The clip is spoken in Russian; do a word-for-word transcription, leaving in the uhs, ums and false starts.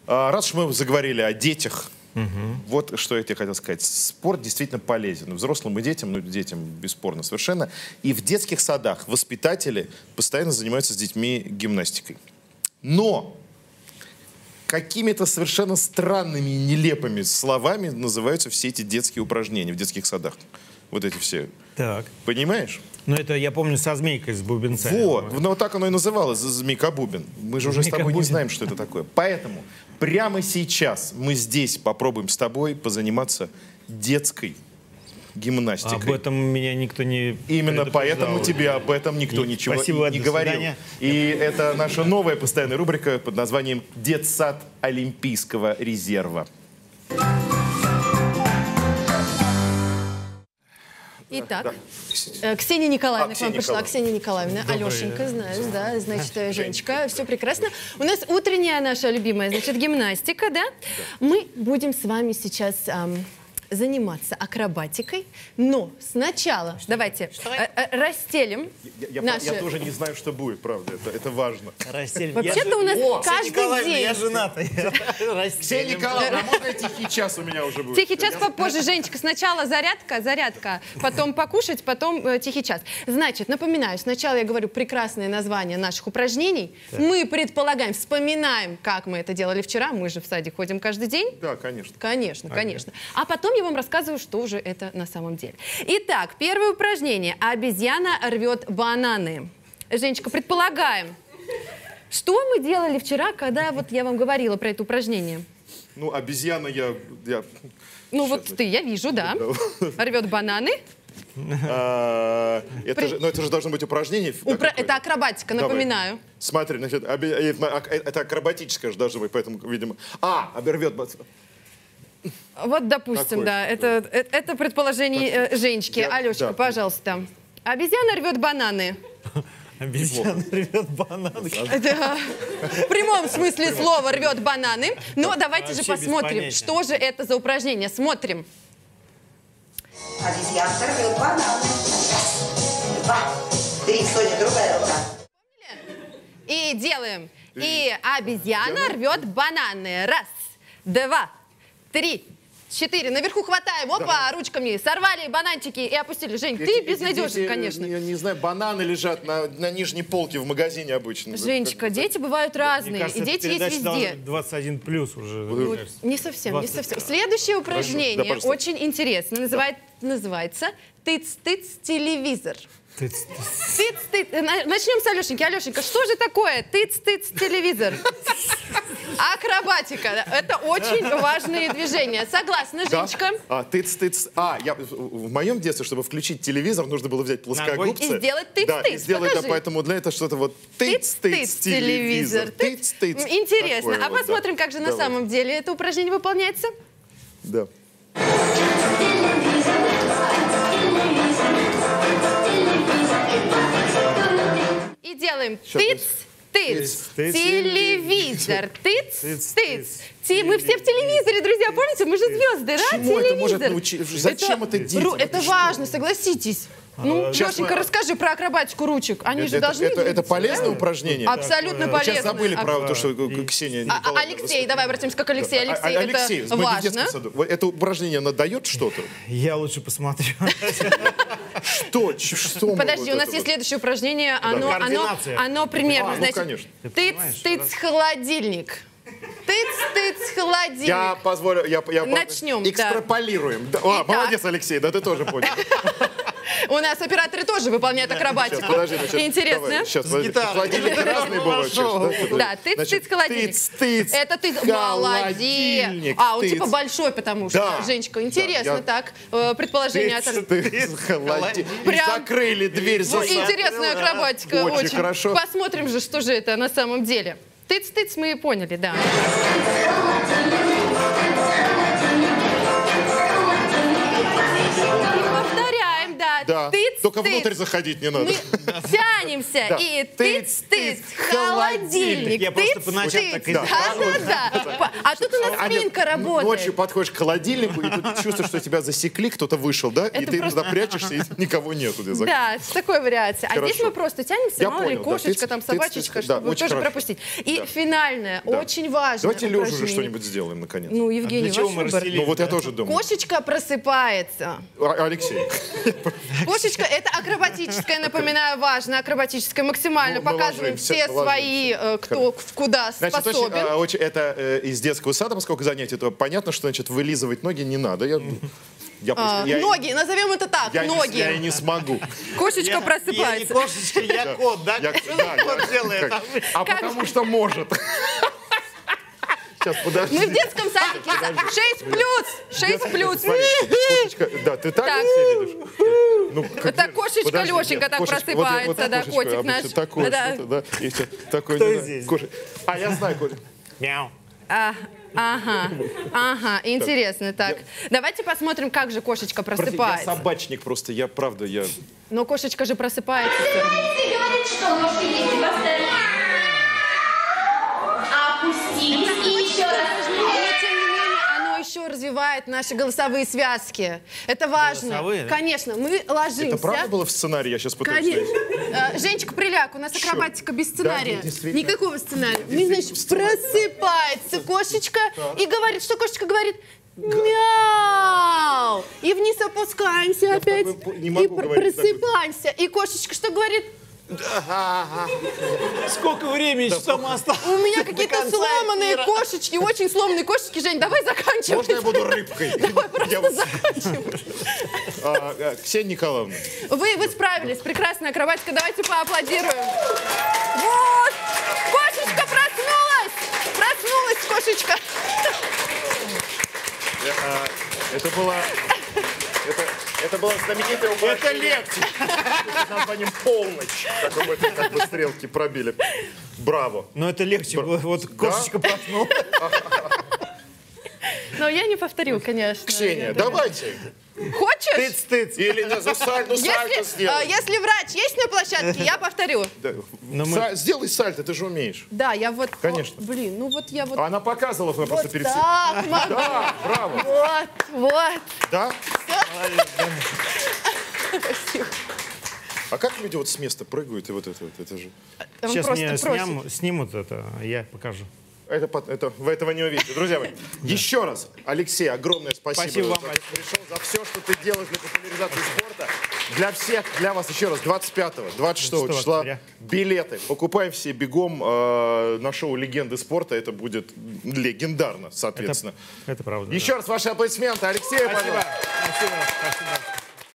Раз уж мы заговорили о детях, угу. вот что я тебе хотел сказать. Спорт действительно полезен. Взрослым и детям, ну, детям бесспорно совершенно. И в детских садах воспитатели постоянно занимаются с детьми гимнастикой. Но какими-то совершенно странными и нелепыми словами называются все эти детские упражнения в детских садах. Вот эти все. Так. Понимаешь? Ну, это я помню со змейкой, с бубенцами. Вот. Ну, вот так оно и называлось, змейка-бубен. Мы же уже с тобой не знаем, что это такое. Поэтому прямо сейчас мы здесь попробуем с тобой позаниматься детской гимнастикой. Об этом меня никто не Именно поэтому тебе об этом никто и ничего спасибо, и не говорил. свидания. И это наша новая постоянная рубрика под названием «Детсад Олимпийского резерва». Итак, Да. э, Ксения Николаевна А, к вам Ксения пришла. Николаевна. Ксения Николаевна, Добрый Алешенька, день. знаешь, да, значит, Женечка, все прекрасно. У нас утренняя наша любимая, значит, гимнастика, да? Мы будем с вами сейчас ам, заниматься акробатикой, но сначала давайте э, э, расстелим Я, я- наши... я тоже не знаю, что будет, правда, это, это важно. Расстелим. Вообще-то у нас О, каждый Николаевна, день... я женатый. Ксения Николаевна, а можно тихий час у меня уже будет? Тихий час попозже, Женечка. Сначала зарядка, зарядка, потом покушать, потом э, тихий час. Значит, напоминаю, сначала я говорю прекрасное название наших упражнений. Так. Мы предполагаем, вспоминаем, как мы это делали вчера. Мы же в садик ходим каждый день. Да, конечно. Конечно, Ага. конечно. А потом я вам рассказываю, что же это на самом деле. Итак, первое упражнение. Обезьяна рвет бананы. Женечка, предполагаем. Что мы делали вчера, когда вот я вам говорила про это упражнение? Ну, обезьяна я... я... Ну Сейчас, вот ты, я вижу, да. Рвет бананы. А, это, При- же, ну, это же должно быть упражнение. Упра- какое? Это акробатика, Давай. напоминаю. Смотри, значит, обе- э, э, это акробатическое же должно быть, поэтому, видимо... А, обервет... ба- Вот, допустим, Такой. да, это, э- это предположение э, Женечки. Я- Алешка, да. пожалуйста. Обезьяна рвет бананы. Обезьяна рвет бананы. Это в прямом смысле слова рвет бананы. Но давайте же Вообще без посмотрим, понятия. что же это за упражнение. Смотрим. Обезьянка рвет бананы. Раз, два, три. Соня, другая рука. И делаем. И обезьяна рвет бананы. Раз, два, три, четыре. Наверху хватаем. Опа, ручками. Сорвали бананчики и опустили. Жень, ты Эти- эти безнадежен, дети, конечно. Я не знаю, бананы лежат на, на нижней полке в магазине обычно. Женечка, дети бывают Мне разные. кажется, И дети есть передача везде. должна быть двадцать один плюс уже. мне Ну, кажется. не совсем, не двадцать. совсем. Следующее Да, упражнение пожалуйста. очень интересно. Называет, называется «Тыц-тыц телевизор». Ты- Тыц-тыц. На- Начнем с Алешеньки. Алешенька, что же такое тыц-тыц телевизор? Акробатика. Это очень важные движения. Согласна, Да? Женечка? А, тыц-тыц. А, я, в в моем детстве, чтобы включить телевизор, нужно было взять плоскогубцы. И сделать тыц-тыц. Да, и сделать, да, Покажи. поэтому для этого что-то вот тыц-тыц телевизор. Тыц-тыц. Интересно. Такое А вот, посмотрим, да. как же на Давай. самом деле это упражнение выполняется. Да. И делаем Щас, тыц, тыц, Тыц, телевизор, тыц, Тыц, тыц. Ти- Мы все в телевизоре, друзья, помните? Мы же звезды, да? Чему это может Телевизор. научить? Зачем это детям? Ру- Это Это важно, согласитесь. Ну, Сейчас Лешенька, мы- расскажи про акробатику ручек. Они же Это, должны... это, это двигаться, полезное да? упражнение? Абсолютно Мы полезно. сейчас забыли А- про то, что И- Ксения А- а- Николаевна... Алексей, давай обратимся как Алексей. А- Алексей, а- Алексей, это мы в детском важно. саду. Вот это упражнение, оно дает что-то? Я лучше посмотрю. Что? Ч- Что? мы Подожди, вот у нас это есть вот? следующее упражнение. Оно, оно, Координация. оно примерно, А, ну, значит, конечно. понимаешь, тыц-тыц холодильник. Тыц-тыц холодильник. Я позволю... Я, я, Начнем, да. Экстраполируем. Да. А, Итак. молодец, Алексей, да ты тоже понял. У нас операторы тоже выполняют акробатику. Сейчас, подожди, значит, Интересно. давай, сейчас, С подожди, гитарой. холодильники разные бывают. Пошел. сейчас, да, Да, тыц-тыц Значит, холодильник. Тыц-тыц. Это ты молодец. холодильник, А, он тыц. типа большой, потому что, Да. Женечка, интересно Да, я- так. э, Предположение от... Тыц-тыц, холодильник. И Прям- закрыли дверь за Ну, собой. интересная акробатика. Очень хорошо. Посмотрим же, что же это на самом деле. Тыц-тыц мы поняли, да. Повторяем, да. Да, Тыц-тыц. только внутрь заходить не надо. Мы тянемся Да. и Тыц-тыц, тыц-тыц, холодильник. Я просто тыц, по ночам тыц. так и Да, делаю. да, да. По- А тут у нас Аня, спинка н- работает. Ночью подходишь к холодильнику, и тут чувствуешь, что тебя засекли, кто-то вышел, да? И Это ты просто- туда прячешься, и никого нету. Ты зак- Да, с такой вариацией. А Хорошо. здесь мы просто тянемся, Я мало ли, понял, да. кошечка, Тыц, там, тыц, собачечка, тыц, да, чтобы очень тоже хорошо. пропустить. И Да. финальное, Да. очень важное Давайте лежа уже упражнение. что-нибудь сделаем, наконец. Ну, Евгений, для чего ваш мы выбор. расстелили? Ну вот я тоже думаю. Кошечка просыпается. А- Алексей, Кошечка — это акробатическое, напоминаю, важно, акробатическое. Максимально Ну, мы показываем ложимся, все ложимся. свои, э, кто куда значит, очень, способен. а, очень- это э, из детского сада, поскольку занятие, то понятно, что значит вылизывать ноги не надо. Я, я, А, просто- я- ноги, назовем это так, я, не- ноги. я и не смогу. Кошечка Я не просыпается. кошечка, я кот, да? Я- Что да, кот я- делает? как- А Как потому что может. Сейчас, подожди. Мы в детском садике. Шесть плюс, шесть плюс. Смотри, кошечка, да, ты так, Так. себя видишь? Ну, как Это же- кошечка подожди, Лешенька нет, так кошечка, просыпается, вот, вот да, кошечка, котик обычно наш. Такое Да. что-то, да. И всё такое, Кто не знаю, здесь? коша- А я знаю, котик. Мяу. А, ага, ага, интересно. Так, давайте посмотрим, как же кошечка Прости, я просыпается. собачник просто, я правда, я... Но кошечка же просыпается все равно. Ты говоришь, что ножки есть и поставить. Опустились и еще раз. Но, тем не менее, оно еще развивает наши голосовые связки. Это важно. Голосовые, да? Конечно, мы ложимся. Это правда было в сценарии? Я сейчас пытаюсь... Конечно. Э, Женечка Приляк, у нас акробатика без сценария. Да, действительно. Никакого сценария. Мы, Действительно, значит, сценарий. просыпается кошечка и говорит, что кошечка говорит? Мяу! И вниз опускаемся опять. такой не И могу пр- говорить просыпаемся. И кошечка что говорит? Сколько времени еще там осталось? У меня какие-то конца сломанные эфира. кошечки, очень сломанные кошечки. Жень, давай заканчивай. Можно я буду рыбкой? Давай просто Я вот- заканчивай. А, а, Ксения Николаевна, Вы, вы справились. Прекрасная акробатика. Давайте поаплодируем. Вот! Кошечка проснулась! Проснулась кошечка. э, а, это была... Это, это была знаменитая Это лекция. Под названием «Полночь». Как мы как бы стрелки пробили. Браво. Но это легче было. Вот кошечка проснулась. Но я не повторю, конечно. Ксения, давайте. Хочешь? Тыц-тыц. Или не за сальто, сальто Если, сделай. э, если врач есть на площадке, я повторю. Да, Но мы- са- Сделай сальто, ты же умеешь. Да, я вот... Конечно. О, блин, ну вот я вот... А она показывала, она просто вот перед всем. так могу. Да, браво. Вот, вот. Да? Спасибо. А как люди вот с места прыгают и вот это вот, это же... Он Сейчас просто мне просит. сням- снимут это, а я покажу. Это, пот- это, вы этого не увидите. Друзья мои, еще раз, Алексей, огромное спасибо, Спасибо вам, что ты пришел, за все, что ты делаешь для популяризации спорта. Для всех, для вас еще раз, двадцать пятого, двадцать шестого числа октября. билеты. Покупаем все бегом э, на шоу «Легенды спорта». Это будет легендарно, соответственно. Это правда. Еще раз ваши аплодисменты. Алексею, Спасибо. пожалуйста. Спасибо. Спасибо.